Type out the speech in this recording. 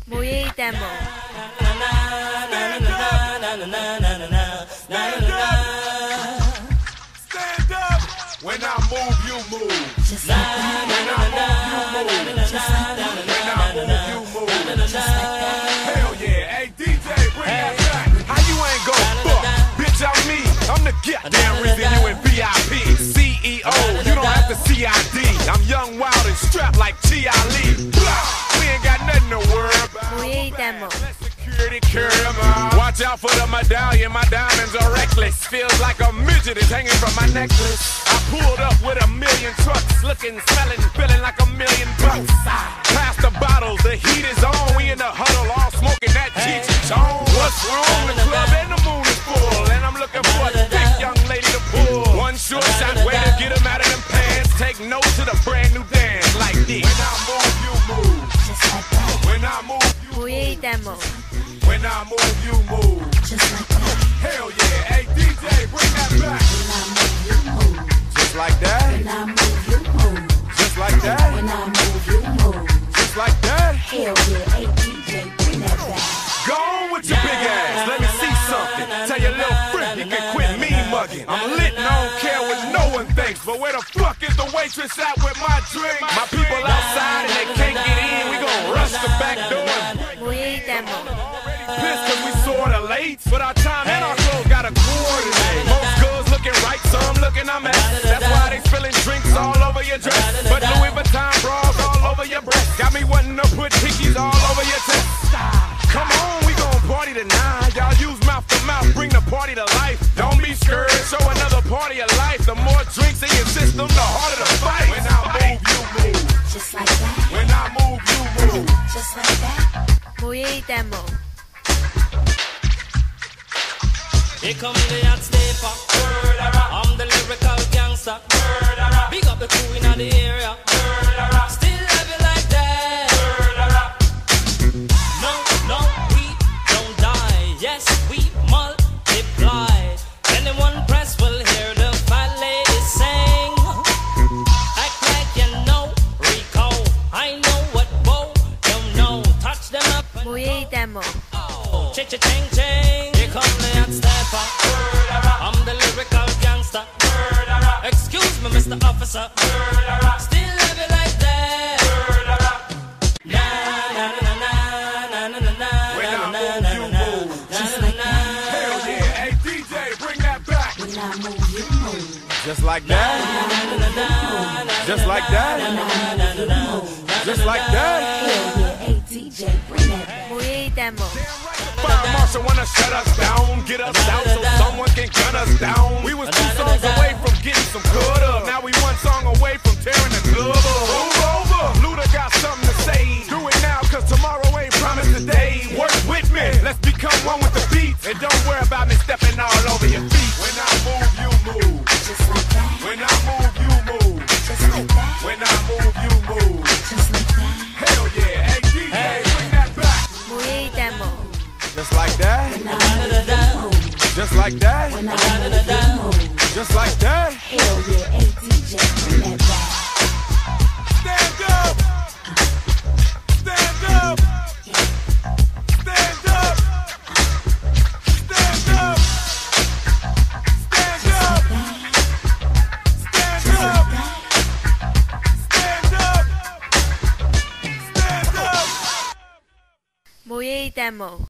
모의 데모. Stand up. When I move, you move. Just like that. When I move, you move. Just like that. When I move, you move. Just like that. Hell yeah. Hey DJ, bring that back. How you ain't go fuck? Bitch, I'm me. I'm the goddamn reason you in VIP. CEO, you don't have to CID. I'm young, wild, and strapped like G.I. Lee. We ain't got nothing to worry about. 모의 데모. Security carry 'em out. Watch out for the medallion, my diamonds are reckless. Feels like a midget is hanging from my necklace. I pulled up with a million trucks, looking, smelling, feeling like $1 million. Pass the bottles, the heat is on. We in the huddle, all smoking that Cheech and Chong. What's wrong? The club and the moon is full, and I'm looking for a thick young lady to pull. One short shot way to get 'em out of them pants. Take note to the brand new dance like this. When I move, you move. Just like that. When I move, you 모의 데모. When I move, you move. Just like that. Hell yeah. Hey DJ, bring that back. When I move, you move. Just like that. When I move, you move. Just like that. When I move, you move. Just like that. Hell yeah. Hey DJ, bring that back. Go on with your big ass. Let me see something. Tell your little friend you can quit me mugging. I'm lit and I don't care what no one thinks. But where the fuck is the waitress at with my drink? My people outside and they can't get in. We gon' rush the back door. 모의 데모. Pissed cause we sorta late. But our time and our clothes gotta coordinate. Most girls looking right, some looking a mess. That's why they spilling drinks all over your dress. But Louis Vuitton bras all over your breast. Got me wanting to put hickeys all over your chest. Come on, we gon' party tonight. Y'all use mouth to mouth, bring the party to life. Don't be scared, show another party of life. The more drinks in your system, the harder the fight. When I move, you move. Just like that. When I move, you move. Just like that. 모의 데모. Here come the hot stepper. I'm the lyrical gangster. Big up the crew in the area. Still love you like that. No, no, we don't die. Yes, we multiply. Anyone press will hear the fat lady sing. Act like you know Rico. I know what Bo don't know. Touch them up. 모의 데모. Ching-ching-ching. Here come the hot stepper. I'm the lyrical gangster. Excuse me, Mr. Officer. Still love you like that. Na na na na na na na na. When I move, you move. Just like that. Hell yeah. Hey DJ, bring that back. When I move, you move. Just like that. Just like that. Just like that. Hell yeah. Hey DJ, bring that back. 모의 데모. Fire marshal wanna shut us down, get us out so someone can gun us down. We was 2 songs away from getting some good up. Now we 1 song away from tearing the club up. Move over. Luda got something to say. Do it now, cause tomorrow ain't promised today. Work with me, let's become one with the beat. And don't worry about me stepping all over your feet. When I move, you move. Just like that. When I move, you move. Just like that. When I move, you move. Just like that. Hell yeah. Hey DJ, bring that back. 모의 데모. Just like that. When I move, you move. Just like that. When I move, you move. Just like that. Hell yeah. Hey DJ, bring that back. Stand up! Stand up! Stand up! Stand up! Stand up! Stand up! Stand up! Stand up! 모의 데모.